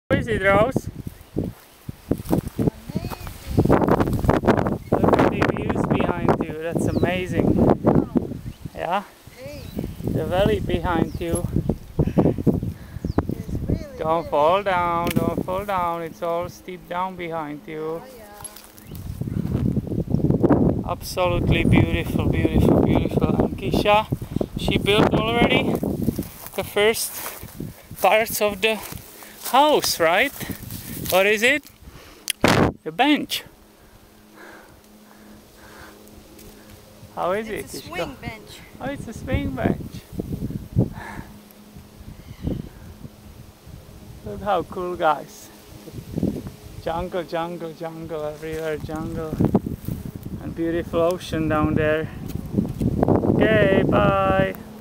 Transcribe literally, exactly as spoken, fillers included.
How is it, Rose? Amazing. Look at the views behind you. That's amazing. Wow. Yeah? Hey, The valley behind you. it's really, Don't really. fall down. Don't fall down. It's all steep down behind you. Oh, yeah. Absolutely beautiful, beautiful, beautiful. And KEISHA, she built already the first parts of the house, right? What is it? The bench. How is It's it? a swing bench. Oh, it's a swing bench. Look how cool, guys. Jungle, jungle, jungle, everywhere jungle. And beautiful ocean down there. Okay, bye.